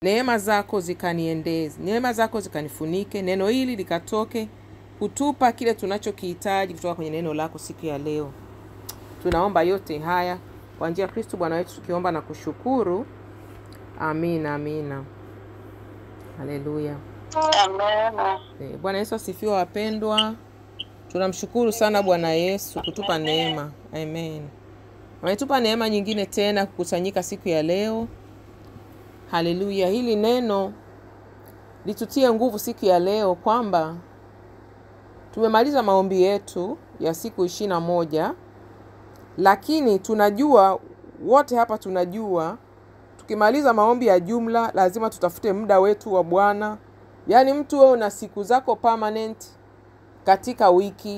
neema zako zikaniendeze, neema zako zikanifunike, neno hili likatoke kutupa kile tunachokihitaji kutoka kwenye neno lako siku ya leo. Tunaomba yote haya kwa njia ya Kristo Bwana wetu, tukiomba na kushukuru. Amina, amina. Haleluya. Amen. Bwana Yesu asifiwe wapendwa. Tunamshukuru sana Bwana Yesu kutupa neema. Amen. Ametupa neema nyingine tena kukusanyika siku ya leo. Haleluya. Hili neno litutie nguvu siku ya leo kwamba tumemaliza maombi yetu ya siku 21, lakini tunajua wote hapa tunajua tukimaliza maombi ya jumla lazima tutafute muda wetu wa Bwana. Yaani mtu wewe una siku zako permanent katika wiki,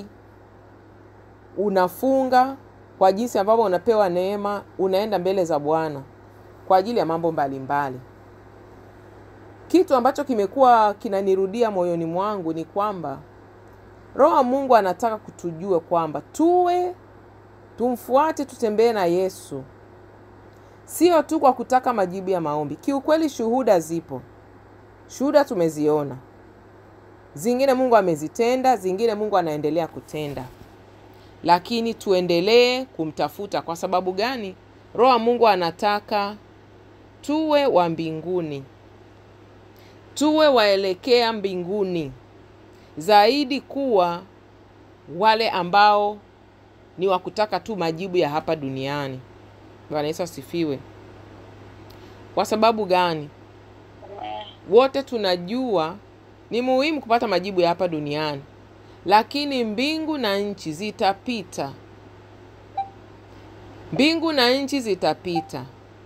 unafunga kwa jinsi ambavyo unapewa neema, unaenda mbele za Bwana kwa ajili ya mambo mbalimbali. Kitu ambacho kimekuwa kinanirudia moyoni mwangu ni kwamba Roho wa Mungu anataka kutujue kwamba tumfuate, tutembee na Yesu. Sio tu kwa kutaka majibu ya maombi. Kiukweli shuhuda zipo. Shuhuda tumeziona. Zingine Mungu amezitenda, zingine Mungu anaendelea kutenda. Lakini tuendelee kumtafuta. Kwa sababu gani? Roho wa Mungu anataka tuwe wa mbinguni. Tuwe waelekea mbinguni. Zaidi kuwa wale ambao ni wakutaka tu majibu ya hapa duniani. Bwana Yesu asifiwe. Kwa sababu gani? Wote tunajua ni muhimu kupata majibu ya hapa duniani, lakini mbingu na nchi zitapita. Mbingu na nchi zitapita.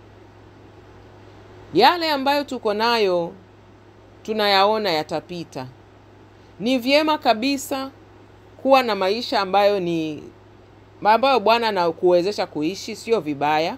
Yale ambayo tuko nayo tunayaona yatapita. Ni vyema kabisa kuwa na maisha ambayo Bwana anakuwezesha kuishi, sio vibaya.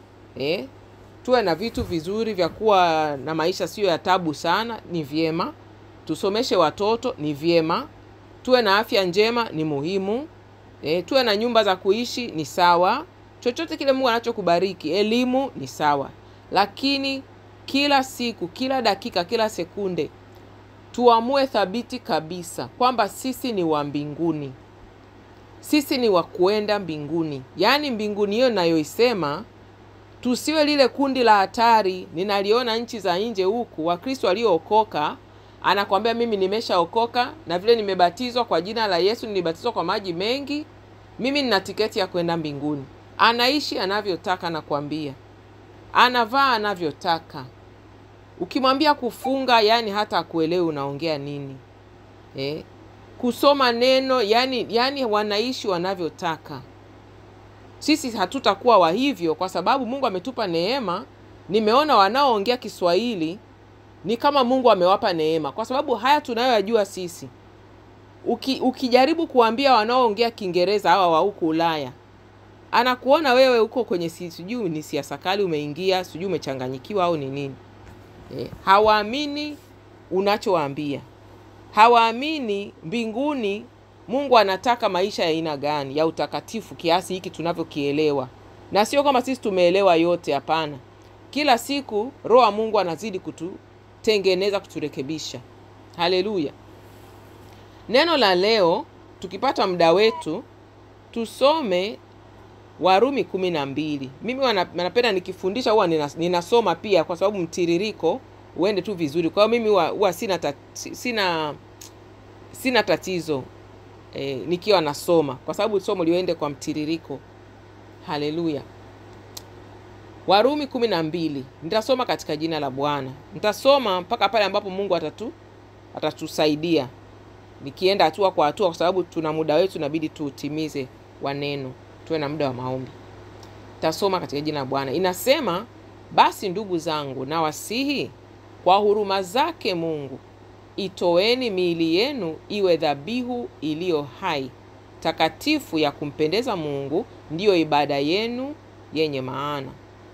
Tuwe na vitu vizuri vya kuwa na maisha sio ya tabu sana, ni vyema. Tusomeshe watoto, ni vyema. Tuwe na afya njema, ni muhimu. Tuwe na nyumba za kuishi, ni sawa. Chochote kile Mungu anachokubariki, elimu ni sawa. Lakini kila siku, kila dakika, kila sekunde tuamue thabiti kabisa kwamba sisi ni wa mbinguni. Sisi ni wa kuenda mbinguni. Yaani mbinguni hiyo nayoisema, tusiwe lile kundi la hatari. Ninaliona nchi za nje huku Wakristo waliookoka anakuambia mimi nimeshaokoka na vile nimebatizwa kwa jina la Yesu, nilibatizwa kwa maji mengi, mimi nina tiketi ya kwenda mbinguni. Anaishi anavyotaka na kuambia. Anavaa anavyotaka. Ukimwambia kufunga, yani hata akuelewi unaongea nini. Kusoma neno, yani wanaishi wanavyotaka. Sisi hatutakuwa wa hivyo kwa sababu Mungu ametupa neema. Nimeona wanaoongea Kiswahili ni kama Mungu amewapa neema, kwa sababu haya tunayoyajua sisi. Ukijaribu kuambia wanaoongea Kiingereza hawa wa huko Ulaya, anakuona wewe uko kwenye sijui ni siasa kali umeingia, sijui umechanganyikiwa au ni nini. Hawaamini unachowaambia. Hawaamini mbinguni Mungu anataka maisha ya aina gani, ya utakatifu kiasi hiki tunavyokielewa. Na sio kama sisi tumeelewa yote, hapana. Kila siku Roho wa Mungu anazidi kututengeneza, kuturekebisha. Haleluya. Neno la leo tukipata muda wetu tusome Warumi 12. Mimi napenda nikifundisha huwa ninasoma pia kwa sababu mtiririko uende tu vizuri. Kwa hiyo mimi huwa sina tatizo nikiwa nasoma kwa sababu somo liende kwa mtiririko. Haleluya. Warumi 12. Nitasoma katika jina la Bwana. Nitasoma mpaka pale ambapo Mungu atatusaidia. Nikienda hatua kwa hatua kwa sababu tuna muda wetu, inabidi tuutimize wa neno. Tuwe na muda wa maombi. Nitasoma katika jina la Bwana. Inasema, basi ndugu zangu na wasihi kwa huruma zake Mungu, itoeni miili yenu iwe dhabihu iliyo hai, takatifu, ya kumpendeza Mungu, ndiyo ibada yenu yenye maana.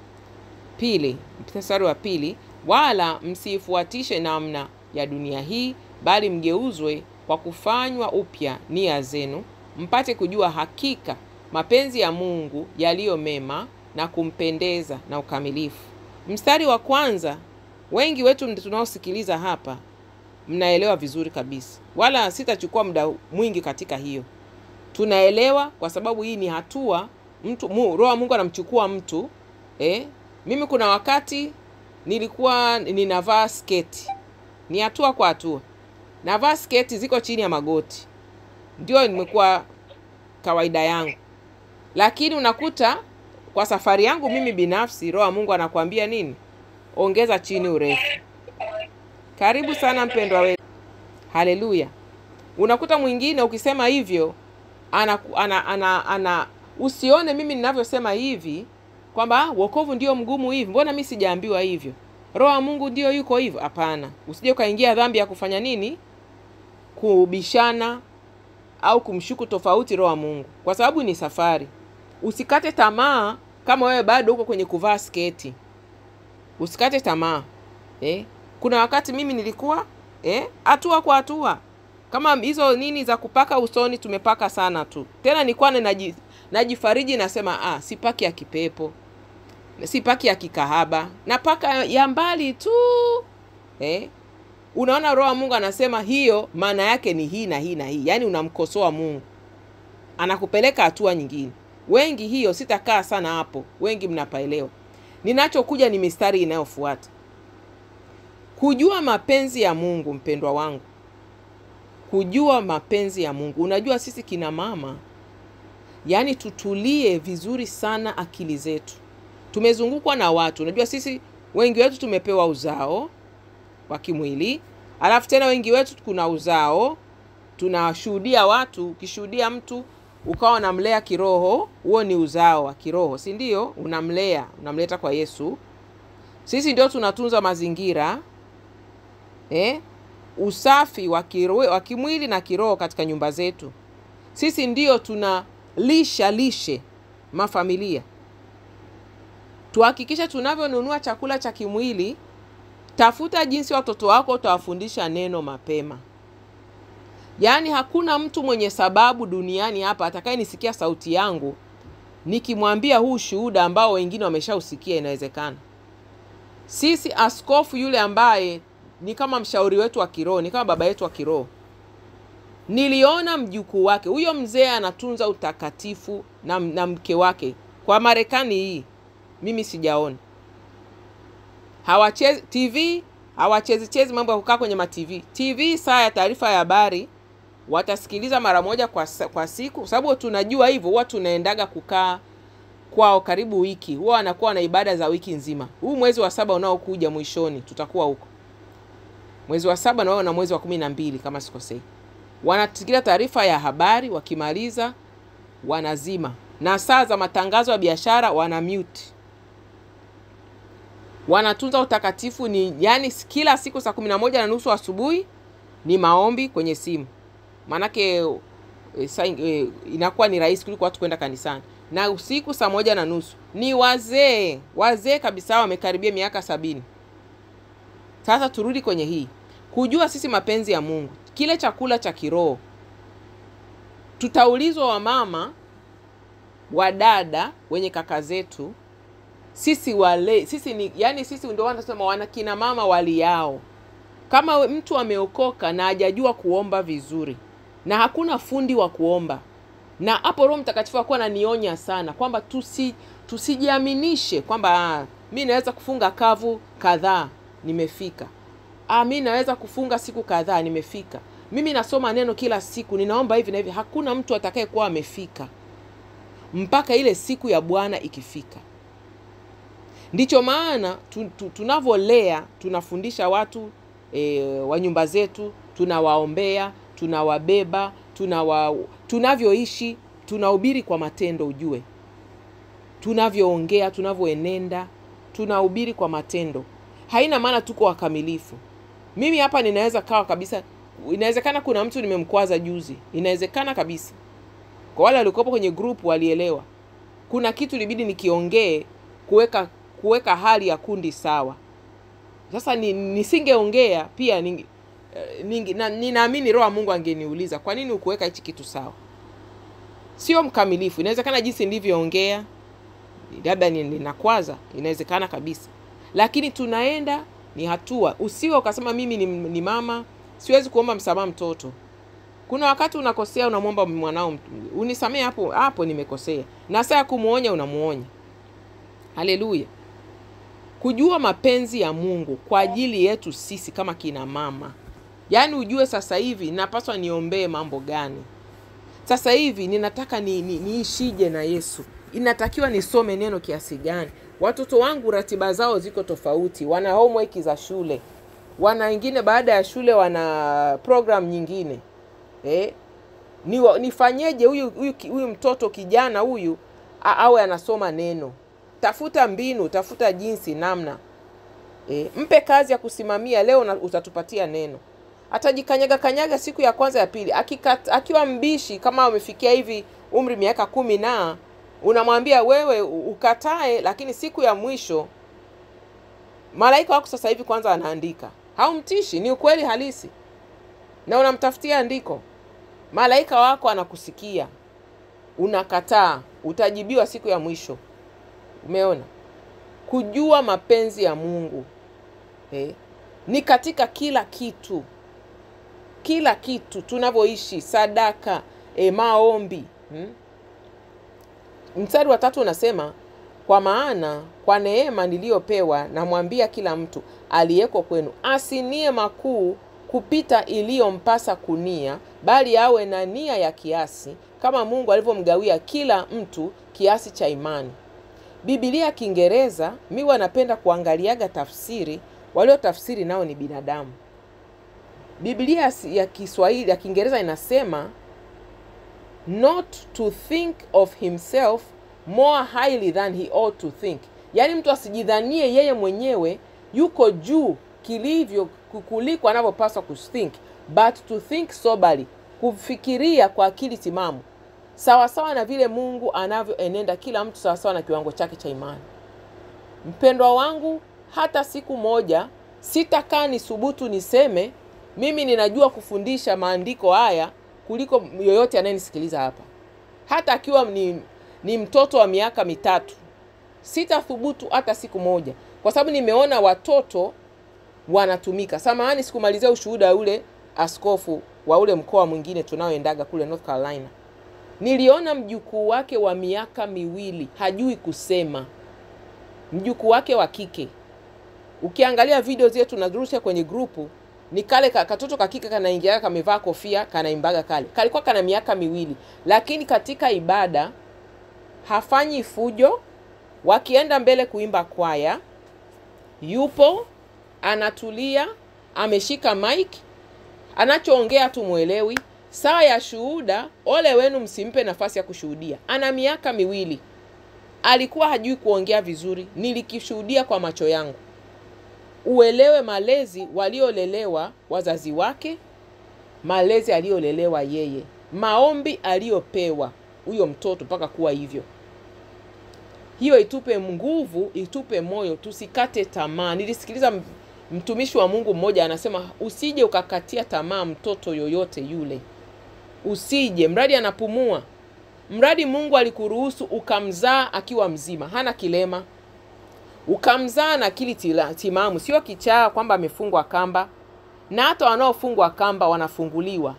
Mstari wa 2, wala msifuatishe namna ya dunia hii, bali mgeuzwe kwa kufanywa upya nia zenu, mpate kujua hakika mapenzi ya Mungu yaliyo mema na kumpendeza na ukamilifu. Mstari wa 1 Wengi wetu tunaosikiliza hapa mnaelewa vizuri kabisa, wala sitachukua muda mwingi katika hiyo. Tunaelewa kwa sababu hii ni hatua Roho wa Mungu anamchukua mtu. Mimi kuna wakati nilikuwa ninavaa sketi, ni hatua kwa hatua. Navaa sketi ziko chini ya magoti, ndio nimekuwa kawaida yangu. Lakini unakuta kwa safari yangu mimi binafsi, Roho wa Mungu anakuambia nini? Ongeza chini urefu. Karibu sana mpendwa wetu. Haleluya. Unakuta mwingine ukisema hivyo usione mimi ninavyosema hivi kwamba wokovu ndio mgumu hivi. Mbona mimi sijaambiwa hivyo? Roho wa Mungu ndio yuko hivyo. Hapana. Usije ukaingia dhambi ya kufanya nini? Kubishana au kumshuku tofauti Roho wa Mungu. Kwa sababu ni safari. Usikate tamaa kama wewe bado uko kwenye kuvaa sketi. Usikate tamaa. Kuna wakati mimi nilikuwa hatua kwa hatua. Kama hizo nini za kupaka usoni tumepaka sana tu. Tena nilikuwa najifariji nasema sipaki ya kipepo. Sipaki ya kikahaba. Napaka ya mbali tu. Unaona Roho wa Mungu anasema hiyo maana yake ni hii na hii na hii. Yaani unamkosoa Mungu. Anakupeleka hatua nyingine. Wengi hiyo sitakaa sana hapo. Wengi mnapaelewa. Ninachokuja ni mistari inayofuata. Kujua mapenzi ya Mungu mpendwa wangu. Kujua mapenzi ya Mungu. Unajua sisi kina mama, yani tutulie vizuri sana akili zetu. Tumezungukwa na watu. Unajua sisi wengi wetu tumepewa uzao wa kimwili. Alafu tena wengi wetu kuna uzao. Tunashuhudia watu. Ukishuhudia mtu ukawa unamlea kiroho, huo ni uzao wa kiroho, si ndio? Unamleta kwa Yesu. Sisi ndio tunatunza mazingira. Usafi wa kimwili na kiroho katika nyumba zetu. Sisi ndio tunalishe mafamilia. Tuhakikisha tunavyonunua chakula cha kimwili, tafuta jinsi watoto wako utawafundisha neno mapema. Yaani hakuna mtu mwenye sababu duniani hapa atakayenisikia sauti yangu nikimwambia huu shuhuda ambao wengine wameshausikia. Inawezekana sisi askofu yule ambaye ni kama mshauri wetu wa kiroho, ni kama baba yetu wa kiroho, niliona mjukuu wake, huyo mzee anatunza utakatifu na mke wake. Kwa Marekani hii mimi sijaona. Hawachezi TV, hawachezi mambo ya kukaa kwenye TV saa ya taarifa ya habari watasikiliza mara moja kwa siku, sababu tunajua hivyo. Huwa tunaendaga kukaa kwao karibu wiki. Huwa wanakuwa na ibada za wiki nzima. Huu mwezi wa 7 unaokuja mwishoni tutakuwa huko. Mwezi wa 7 na mwezi wa 12 kama sikosei. Wanasikiliza taarifa ya habari, wakimaliza wanazima. Na saa za matangazo ya biashara wana mute. Wanatunza utakatifu yani kila siku saa 11:30 asubuhi ni maombi kwenye simu. Manake inakuwa ni rahisi kuliko watu kwenda kanisani. Na usiku saa 1:30 ni wazee kabisa, wamekaribia miaka 70. Sasa turudi kwenye hii. Kujua sisi mapenzi ya Mungu. Kile chakula cha kiroho. Tutaulizwa wamama, wadada, wenye kaka zetu. Sisi ndio wanasema wanakina mama wali yao. Kama mtu ameokoka na hajajua kuomba vizuri, na hakuna fundi wa kuomba, na hapo Roho Mtakatifu akuwa ananionya sana kwamba tusijiaminishe kwamba mimi naweza kufunga kavu kadhaa nimefika. Mimi naweza kufunga siku kadhaa nimefika. Mimi nasoma neno kila siku, ninaomba hivi na hivi. Hakuna mtu atakayekuwa amefika mpaka ile siku ya Bwana ikifika. Ndicho maana tunavolea, tunafundisha watu wa nyumba zetu, tunawaombea, tunawabeba, tunavyoishi, tunahubiri kwa matendo. Ujue tunavyoongea, tunavyoenenda, tunahubiri kwa matendo. Haina maana tuko wakamilifu. Mimi hapa ninaweza kawa kabisa, inawezekana kuna mtu nimemkwaza juzi, inawezekana kabisa. Kwa wale waliokuwa kwenye group walielewa. Kuna kitu ilibidi nikiongee kuweka hali ya kundi sawa. Sasa nisingeongea pia ninaamini Roho wa Mungu angeniuliza, kwa nini ukuweka hichi kitu sawa? Sio mkamilifu. Inawezekana jinsi nilivyoongea labda ninakwaza, inawezekana kabisa. Lakini tunaenda ni hatua. Usiwe ukasema mimi ni mama, siwezi kuomba msamaha mtoto. Kuna wakati unakosea, unamwomba mwanao, unisamee hapo nimekosea. Na saa kumuonya unamuonya. Haleluya. Kujua mapenzi ya Mungu kwa ajili yetu sisi kama kina mama. Yaani ujue sasa hivi napaswa niombee mambo gani? Sasa hivi ninataka niishije na Yesu? Inatakiwa nisome neno kiasi gani? Watoto wangu ratiba zao ziko tofauti. Wana homework za shule. Wana wengine baada ya shule wana program nyingine. Nifanyeje huyu mtoto kijana huyu awe anasoma neno? Tafuta mbinu, tafuta jinsi, namna. Mpe kazi ya kusimamia. Leo utatupatia neno. Atajikanyaga siku ya kwanza ya pili. Akiwa mbishi, kama amefikia hivi umri miaka 10 na unamwambia wewe ukatae, lakini siku ya mwisho malaika wako sasa hivi kwanza anaandika. Haumtishi, ni ukweli halisi. Na unamtafutia andiko. Malaika wako anakusikia. Unakataa, utajibiwa siku ya mwisho. Umeona? Kujua mapenzi ya Mungu ni katika kila kitu. Kila kitu tunavyoishi, sadaka, maombi. Mstari wa 3 unasema, kwa maana kwa neema niliyopewa namwambia kila mtu aliyeko kwenu asinie makuu kupita iliyompasa kunia, bali awe na nia ya kiasi, kama Mungu alivyomgawia kila mtu kiasi cha imani. Biblia Kiingereza mimi wanapenda kuangaliaga tafsiri, walio tafsiri nao ni binadamu. Biblia ya Kiswahili ya Kiingereza inasema not to think of himself more highly than he ought to think. Yaani mtu asijidhanie yeye mwenyewe yuko juu kilivyo kuliko anavyopaswa kuthink, but to think soberly, kufikiria kwa akili timamu, sawa na vile Mungu anavyoenenda kila mtu sawa na kiwango chake cha imani. Mpendwa wangu, hata siku moja sitakaa nisubutu niseme mimi ninajua kufundisha maandiko haya kuliko yoyote anayenisikiliza hapa. Hata akiwa ni mtoto wa miaka 3. Sitathubutu hata siku moja, kwa sababu nimeona watoto wanatumika. Samahani sikumalizia ushuhuda ule askofu wa ule mkoa mwingine tunaoendaga kule North Carolina. Niliona mjukuu wake wa miaka 2 hajui kusema. Mjukuu wake wa kike. Ukiangalia video zetu tunarusha kwenye grupu, ni kale katoto kakika kanaingia kamevaa kofia kanaimbaga kale. Kalikuwa kana miaka 2, lakini katika ibada hafanyi fujo. Wakienda mbele kuimba kwaya, yupo anatulia, ameshika mic, anachoongea tumuelewi. Saa ya shuhuda, ole wenu msimpe nafasi ya kushuhudia. Ana miaka 2. Alikuwa hajui kuongea vizuri, nilikishuhudia kwa macho yangu. Uelewe malezi waliolelewa wazazi wake, malezi aliolelewa yeye, maombi aliopewa huyo mtoto mpaka kuwa hivyo. Hiyo itupe nguvu, itupe moyo, tusikate tamaa. Nilisikiliza mtumishi wa Mungu mmoja anasema usije ukakatia tamaa mtoto yoyote yule. Usije, mradi anapumua. Mradi Mungu alikuruhusu ukamzaa akiwa mzima, hana kilema. Ukamzaa na akili timamu, sio kichaa kwamba amefungwa kamba. Na hata wanaofungwa kamba wanafunguliwa.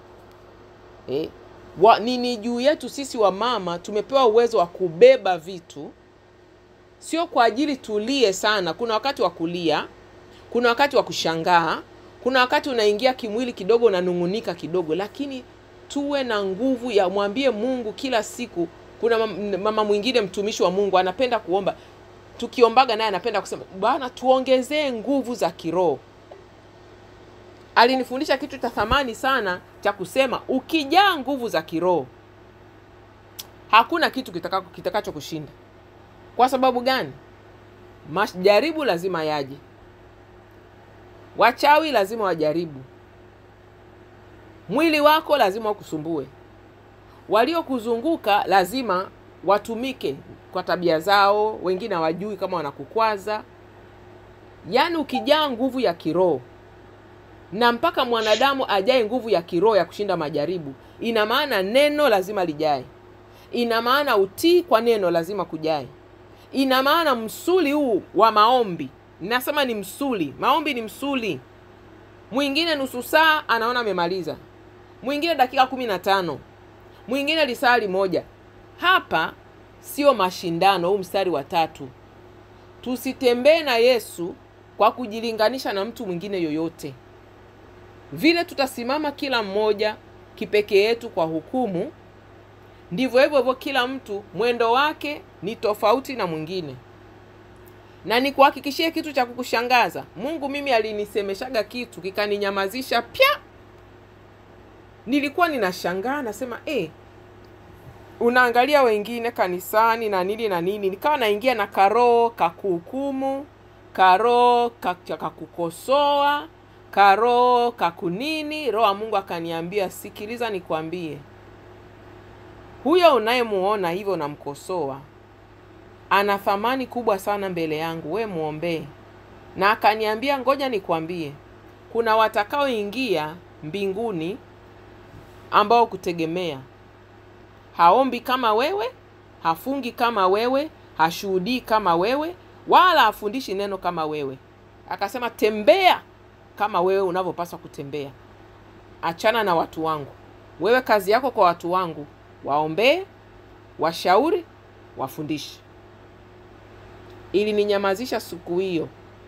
Nini juu yetu sisi wa mama tumepewa uwezo wa kubeba vitu. Sio kwa ajili tulie sana. Kuna wakati wa kulia, kuna wakati wa kushangaa, kuna wakati unaingia kimwili kidogo unanungunika kidogo, lakini tuwe na nguvu ya mwambie Mungu kila siku. Kuna mama mwingine mtumishi wa Mungu anapenda kuomba. Tukiombaga naye anapenda kusema, Bwana tuongezee nguvu za kiroho. Alinifundisha kitu cha thamani sana cha kusema ukijaa nguvu za kiroho hakuna kitu kitakacho kushinda. Kwa sababu gani? Majaribu lazima yaje. Wachawi lazima wajaribu. Mwili wako lazima ukusumbue. Walio kuzunguka lazima watumike kwa tabia zao, wengine hawajui kama wanakukwaza. Yaani ukijaa nguvu ya kiroho, na mpaka mwanadamu ajae nguvu ya kiroho ya kushinda majaribu, ina maana neno lazima lijae. Ina maana utii kwa neno lazima kujae. Ina maana msuli huu wa maombi Nasema ni msuli. Maombi ni msuli. Mwingine nusu saa anaona amemaliza. Mwingine dakika 15. Mwingine lisali moja. Hapa sio mashindano. Huu mstari wa 3. Tusitembee na Yesu kwa kujilinganisha na mtu mwingine yoyote. Vile tutasimama kila mmoja kipekee yetu kwa hukumu, ndivyo hivyo kila mtu mwendo wake ni tofauti na mwingine. Na nikuhakikishie kitu cha kukushangaza. Mungu mimi alinisemeshaga kitu kikaninyamazisha pia. Nilikuwa ninashangaa nasema unaangalia wengine kanisani na nini na nini. Nikawa naingia na karo kakuhukumu, karo kakukosoa, karo kakunini. Roho wa Mungu akaniambia, sikiliza nikwambie. Huyo unayemuona hivyo namkosoa ana thamani kubwa sana mbele yangu, we muombe. Na akaniambia, ngoja nikwambie, kuna watakaoingia mbinguni ambao kutegemea. Haombi kama wewe, hafungi kama wewe, hashuhudii kama wewe, wala hafundishi neno kama wewe. Akasema, tembea kama wewe unavyopaswa kutembea. Achana na watu wangu. Wewe kazi yako kwa watu wangu, waombe, washauri, wafundishe. Ili ninyamazisha siku hiyo.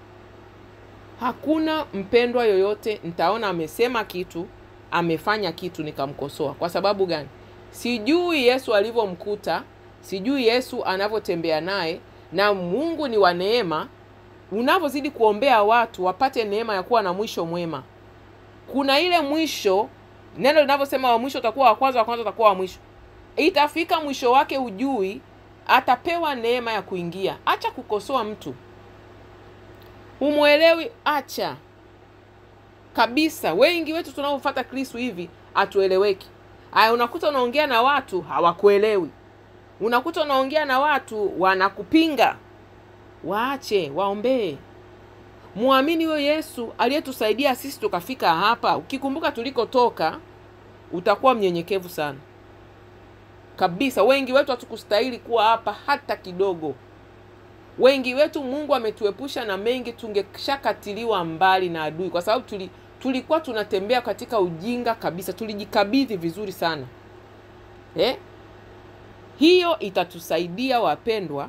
Hakuna mpendwa yoyote nitaona amesema kitu, amefanya kitu nikamkosoa. Kwa sababu gani? Sijui Yesu alivyomkuta, sijui Yesu anavyotembea naye. Na Mungu ni wa neema. Unavyozidi kuombea watu wapate neema ya kuwa na mwisho mwema. Kuna ile mwisho, neno linavyosema wa mwisho utakuwa wa kwanza, wa kwanza utakuwa wa mwisho. Itafika mwisho wake ujui, atapewa neema ya kuingia. Acha kukosoa mtu. Humuelewi, acha. Kabisa, wengi wetu tunaofuata Kristo hivi hatueleweki. Unakuta unaongea na watu hawakuelewi. Unakuta unaongea na watu wanakupinga. Waache, waombee. Muamini huyo Yesu aliyetusaidia sisi tukafika hapa. Ukikumbuka tulikotoka, utakuwa mnyenyekevu sana. Kabisa, wengi wetu hatukustahili kuwa hapa hata kidogo. Wengi wetu Mungu ametuepusha na mengi, tungeshakatiliwa mbali na adui. Kwa sababu tulikuwa tunatembea katika ujinga kabisa. Tulijikabidhi vizuri sana. Hiyo itatusaidia wapendwa.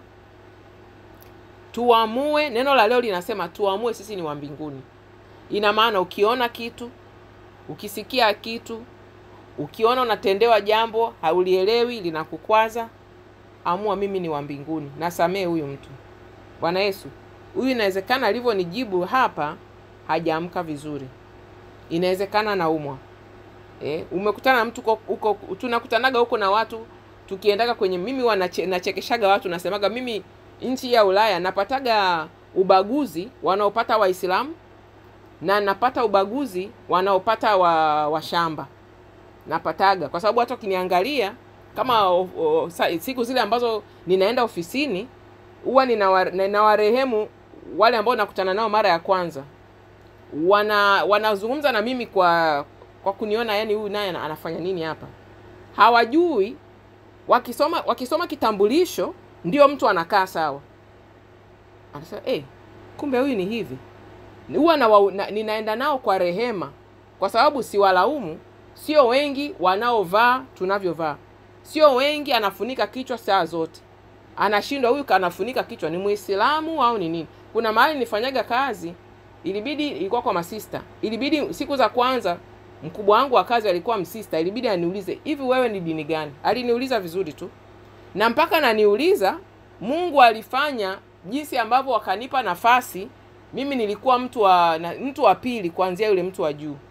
Tuamue, neno la leo linasema tuamue sisi ni wa mbinguni. Ina maana ukiona kitu, ukisikia kitu, ukiona unatendewa jambo haulielewi, linakukwaza, amua mimi ni wa mbinguni. Nasamehe huyu mtu. Bwana Yesu, huyu inawezekana alivyonijibu hapa hajaamka vizuri. Inawezekana naumwa. Umekutana na mtu huko, tunakutanaga huko na watu tukiendaga kwenye, mimi nachekeshaga watu nasemaga mimi nchi ya Ulaya napataga ubaguzi wanaopata Waislamu na napata ubaguzi wanaopata wa shamba. Napataga kwa sababu hata ukiniangalia kama siku zile ambazo ninaenda ofisini huwa ninawarehemu wale ambao nakutana nao mara ya kwanza. Wanazungumza na mimi kwa kuniona, yani huyu naye anafanya nini hapa. Hawajui wakisoma kitambulisho ndio mtu anakaa sawa. Anasema kumbe huyu ni hivi. Huwa ninaenda nao kwa rehema kwa sababu si walaumu. Sio wengi wanaovaa tunavyovaa. Sio wengi anafunika kichwa saa zote. Anashindwa huyu kanafunika kichwa ni Muislamu au ni nini. Kuna mahali nifanyaga kazi, ilikuwa kwa masista. Ilibidi siku za kwanza mkubwa wangu wa kazi alikuwa msista. Ilibidi aniulize, "Hivi wewe ni dini gani?" Aliniuliza vizuri tu. Na mpaka ananiuliza, Mungu alifanya jinsi ambavyo wakanipa nafasi, mimi nilikuwa mtu wa pili kuanzia yule mtu wa juu.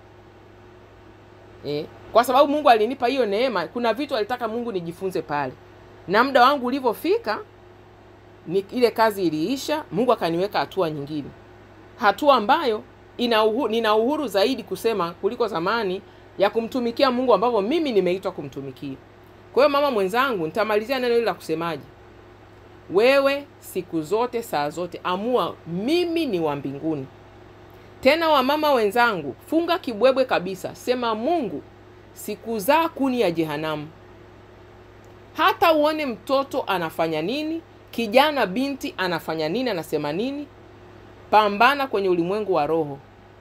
Kwa sababu Mungu alinipa hiyo neema, kuna vitu alitaka Mungu nijifunze pale. Na muda wangu ulivyofika, ile kazi iliisha, Mungu akaniweka hatua nyingine. Hatua ambayo nina uhuru zaidi kusema kuliko zamani ya kumtumikia Mungu ambavyo mimi nimeitwa kumtumikia. Kwa hiyo mama mwenzangu, nitamalizia neno hili la kusemaje. Wewe siku zote saa zote amua mimi ni wa mbinguni. Tena wa mama wenzangu, funga kibwebwe kabisa. Sema Mungu, sikuzaa kuni ya jehanamu. Hata uone mtoto anafanya nini, kijana binti anafanya nini, anasema nini, Pambana kwenye ulimwengu wa roho.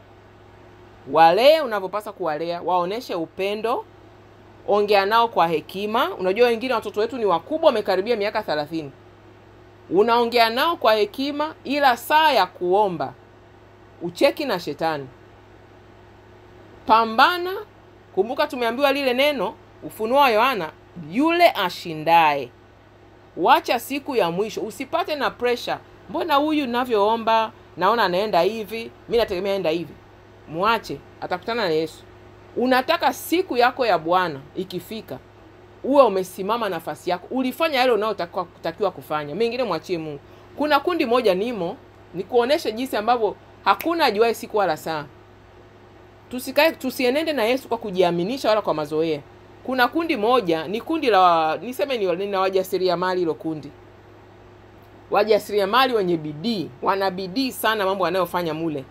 Walee unavyopasa kuwalea, waoneshe upendo, ongea nao kwa hekima. Unajua wengine watoto wetu ni wakubwa, wamekaribia miaka 30. Unaongea nao kwa hekima, ila saa ya kuomba ucheki na shetani. Pambana. Kumbuka tumeambiwa lile neno Ufunuo wa Yohana, yule ashindaye. Wacha siku ya mwisho, usipate na pressure. Mbona huyu ninavyoomba naona anaenda hivi, mimi nategemea aenda hivi. Muache, atakutana na Yesu. Unataka siku yako ya Bwana ikifika, uwe umesimama nafasi yako, ulifanya yale unayotakiwa kufanya. Mengine mwachie Mungu. Kuna kundi moja nimo, nikuoneshe jinsi ambavyo hakuna ajuaye siku wala saa. Tusienende na Yesu kwa kujiaminisha wala kwa mazoea. Kuna kundi moja, ni kundi la ni wajasiriamali. Hilo kundi, wajasiriamali wenye bidii, wana bidii sana mambo wanayofanya mule.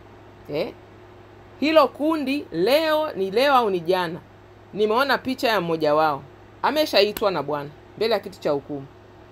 Hilo kundi leo au ni jana, nimeona picha ya mmoja wao ameshaitwa na Bwana mbele ya kiti cha hukumu.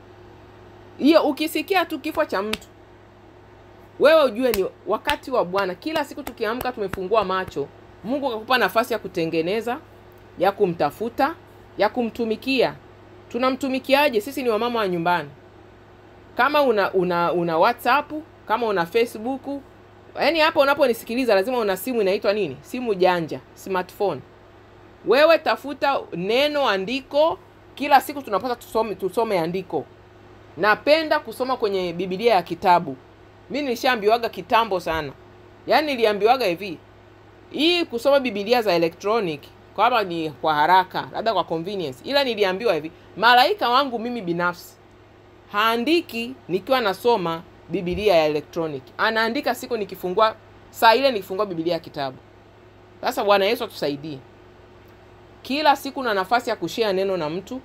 Hiyo ukisikia tu kifo cha mtu, wewe ujue ni wakati wa Bwana. Kila siku tukiamka tumefungua macho, Mungu akakupa nafasi ya kutengeneza, ya kumtafuta, ya kumtumikia. Tunamtumikiaje? Sisi ni wamama wa nyumbani. Kama una WhatsApp, kama una Facebook, yaani hapo unaponisikiliza lazima una simu inaitwa nini? Simu janja, smartphone. Wewe tafuta neno, andiko. Kila siku tunapata tusome andiko. Napenda kusoma kwenye Biblia ya kitabu. Mimi nilishaambiwaga kitambo sana. Yaani niliambiwaga hivi, hii kusoma Biblia za electronic kama ni kwa haraka, labda kwa convenience. Ila niliambiwa hivi, malaika wangu mimi binafsi haandiki nikiwa nasoma Biblia ya electronic. Anaandika siku nikifungua, saa ile nikifungua Biblia ya kitabu. Sasa Bwana Yesu atusaidie. Kila siku na nafasi ya kushare neno na mtu,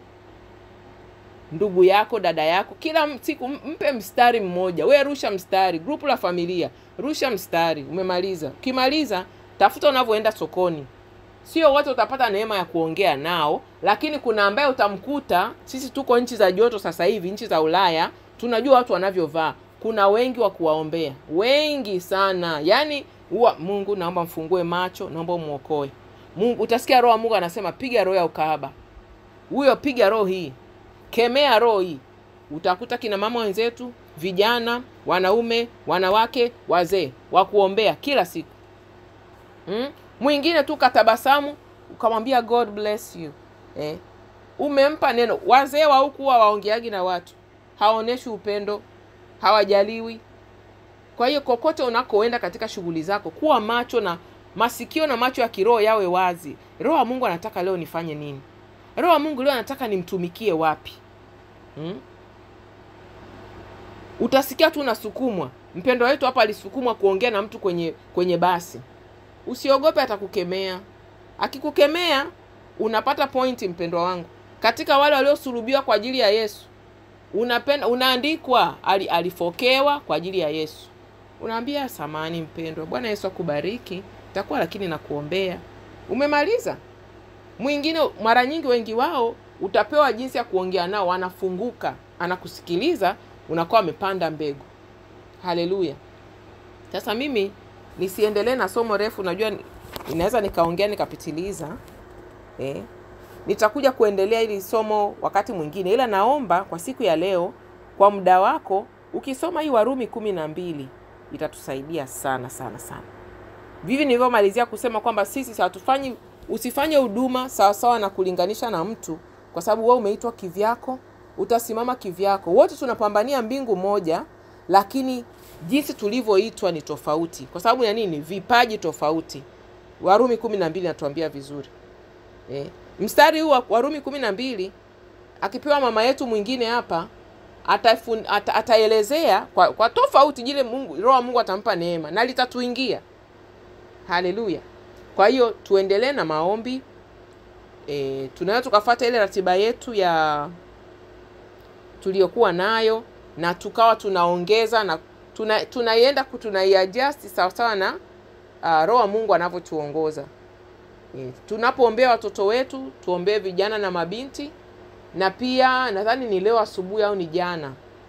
ndugu yako, dada yako. Kila siku mpe mstari mmoja. We rusha mstari, grupu la familia, rusha mstari. Umemaliza. Ukimaliza, tafuta unavyoenda sokoni. Sio wote utapata neema ya kuongea nao, lakini kuna ambaye utamkuta. Sisi tuko nchi za joto sasa hivi, nchi za Ulaya, tunajua watu wanavyovaa. Kuna wengi wa kuwaombea, wengi sana. Yaani Mungu naomba mfungue macho, naomba muokoe. Mungu, utasikia roho Mungu anasema piga roho ya ukahaba. Huyo piga roho hii. Kemea roho hii. Utakuta kina mama wenzetu, vijana, wanaume, wanawake, wazee wa kuombea kila siku. Mwingine tu katabasamu ukamwambia God bless you. Umempa neno. Wazee wa huku waongeagi na watu, haoneshi upendo, hawajaliwi. Kwa hiyo kokote unakoenda katika shughuli zako, kuwa macho na masikio na macho ya kiroho yawe wazi. Roho wa Mungu anataka leo nifanye nini? Roho wa Mungu leo anataka nimtumikie wapi? Utasikia tu unasukumwa. Mpendo wetu hapa alisukumwa kuongea na mtu kwenye basi. Usiogope, atakukemea. Akikukemea unapata pointi, mpendwa wangu. Katika wale waliosulubiwa kwa ajili ya Yesu, unaandikwa alifokewa kwa ajili ya Yesu. Unaambia samani mpendwa, Bwana Yesu akubariki, takuwa lakini nakuombea. Umemaliza. Mwingine mara nyingi wengi wao utapewa jinsi ya kuongea nao, wanafunguka, anakusikiliza, unakuwa amepanda mbegu. Haleluya. Sasa mimi nisiendelee na somo refu, najua inaweza nikaongea nikapitiliza. Nitakuja kuendelea ili somo wakati mwingine. Ila naomba kwa siku ya leo, kwa muda wako, ukisoma hii Warumi 12 itatusaidia sana sana sana. Vivi nilivyomalizia kusema kwamba sisi usifanye huduma sawa sawa na kulinganisha na mtu, kwa sababu wewe umeitwa kivyako, utasimama kivyako. Wote tunapambania mbingu moja, lakini jinsi tulivyoitwa ni tofauti. Kwa sababu ya nini? Vipaji tofauti. Warumi 12 natuambia vizuri. Mstari huu wa Warumi 12 akipewa mama yetu mwingine hapa, ataelezea kwa tofauti jile Roho wa Mungu atampa neema na litatuingia. Haleluya. Kwa hiyo tuendelee na maombi. Tunaweza tukafuata ile ratiba yetu ya tuliyokuwa nayo, na tukawa tunaongeza na tunaiadjust sawa sawa na Roho wa Mungu anavyotuongoza. Tunapoombea watoto wetu, tuombee vijana na mabinti. Na pia nadhani ni leo asubuhi au ni jana,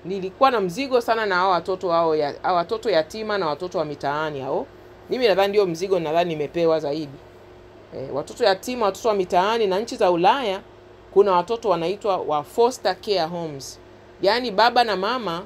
nilikuwa na mzigo sana na hao watoto yatima na watoto wa mitaani hao. Mimi nadhani ndio mzigo nimepewa zaidi. Watoto yatima, watoto wa mitaani, na nchi za Ulaya kuna watoto wanaitwa wa foster care homes. Yaani baba na mama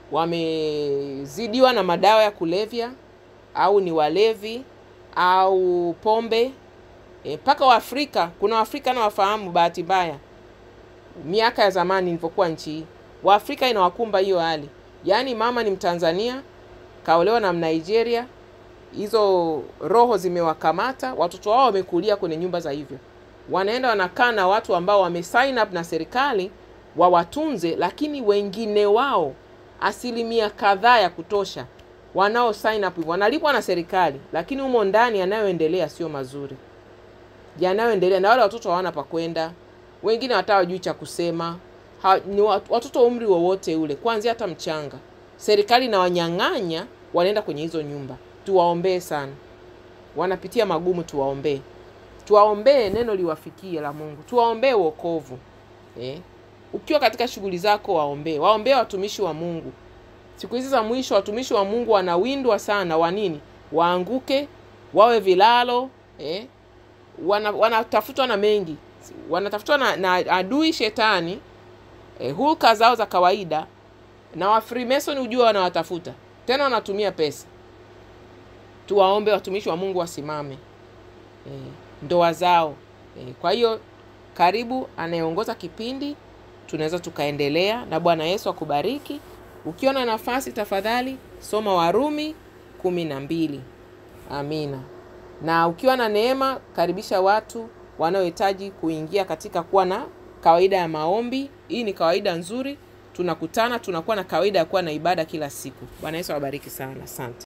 wamezidiwa na madawa ya kulevya au ni walevi au pombe. Paka wa Afrika, kuna Waafrika na wafahamu bahati mbaya. Miaka ya zamani nilipokuwa nchi hii, Waafrika inawakumba hiyo hali. Yaani mama ni Mtanzania, kaolewa na Mnigeria, hizo roho zimewakamata, watoto wao wamekulia kwenye nyumba za hivyo. Wanaenda wanakaa na watu ambao wamesign up na serikali wawatunze, lakini wengine wao asilimia kadhaa ya kutosha wanao sign up wanalipwa na serikali, lakini humo ndani yanayoendelea sio mazuri. Yanayoendelea na wale watoto hawana pa kwenda, wengine hata hawajui cha kusema. Ni watoto umri wowote ule, kuanzia hata mchanga. Serikali na wanyang'anya wanaenda kwenye hizo nyumba. Tuwaombee sana. Wanapitia magumu, tuwaombee. Tuwaombee neno liwafikie la Mungu. Tuwaombee wokovu. Ukiwa katika shughuli zako waombee. Waombee watumishi wa Mungu. Siku hizi za mwisho watumishi wa Mungu wanawindwa sana. Wa nini? Waanguke, wawe vilalo, wanatafutwa na mengi. Wanatafutwa na adui shetani, hulka zao za kawaida, na wa Freemason ujua wanawatafuta. Tena wanatumia pesa. Tuwaombe watumishi wa Mungu wasimame ndoa zao. Kwa hiyo karibu anayeongoza kipindi, tunaweza tukaendelea, na Bwana Yesu akubariki. Ukiona nafasi tafadhali soma Warumi 12. Amina. Na ukiwa na neema, karibisha watu wanaohitaji kuingia katika kuwa na kawaida ya maombi. Hii ni kawaida nzuri. Tunakutana, tunakuwa na kawaida ya kuwa na ibada kila siku. Bwana Yesu awabariki sana. Asante.